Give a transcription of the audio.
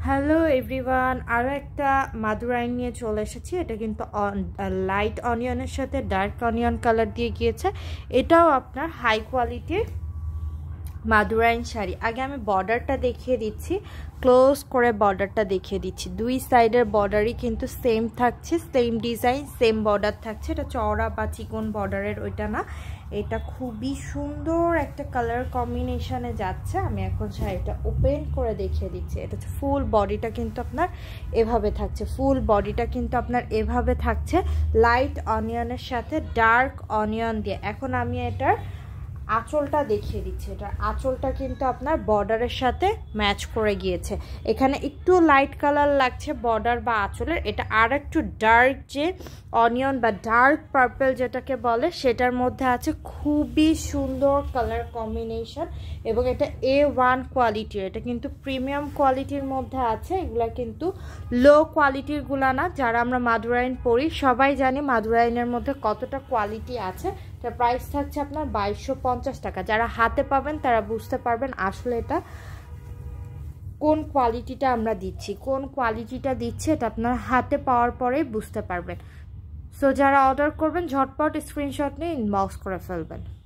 Hello everyone, আরও একটা মাদুরাই নিয়ে চলে এসেছি। এটা কিন্তু লাইট অনিয়নের সাথে ডার্ক অনিয়ন কালার দিয়ে গিয়েছে। এটাও আপনার হাই কোয়ালিটির মাদুরাইন শাড়ি। আগে আমি বর্ডারটা দেখিয়ে দিচ্ছি, ক্লোজ করে বর্ডারটা দেখিয়ে দিচ্ছি। দুই সাইডের বর্ডারই কিন্তু সেম থাকছে, সেম ডিজাইন, সেম বর্ডার থাকছে। এটা চওড়া বা চিকন বর্ডারের ওইটা না, এটা খুবই সুন্দর একটা কালার কম্বিনেশনে যাচ্ছে। আমি এখন শাড়িটা ওপেন করে দেখিয়ে দিচ্ছি। এটা হচ্ছে ফুল বডিটা কিন্তু আপনার এভাবে থাকছে, ফুল বডিটা কিন্তু আপনার এভাবে থাকছে লাইট অনিয়নের সাথে ডার্ক অনিয়ন দিয়ে। এখন আমি এটার আঁচলটা দেখিয়ে দিচ্ছি। এটার আঁচলটা কিন্তু আপনার বর্ডারের সাথে ম্যাচ করে গিয়েছে। এখানে একটু লাইট কালার লাগছে বর্ডার বা আঁচলের, এটা আর একটু ডার্ক যে অনিয়ন বা ডার্ক পার্পল যেটাকে বলে সেটার মধ্যে আছে। খুবই সুন্দর কালার কম্বিনেশন এবং এটা A1 কোয়ালিটির, এটা কিন্তু প্রিমিয়াম কোয়ালিটির মধ্যে আছে। এগুলা কিন্তু লো কোয়ালিটির গুলা না। যারা আমরা মাদুরাইন পরি সবাই জানি মাদুরাইনের মধ্যে কতটা কোয়ালিটি আছে। এটা প্রাইস থাকছে আপনার 2250 টাকা। যারা হাতে পাবেন তারা বুঝতে পারবেন আসলে এটা কোন কোয়ালিটিটা আমরা দিচ্ছি, কোন কোয়ালিটিটা দিচ্ছে এটা আপনার হাতে পাওয়ার পরেই বুঝতে পারবেন। সো যারা অর্ডার করবেন ঝটপট স্ক্রিনশট নিয়ে ইনবক্স করে ফেলবেন।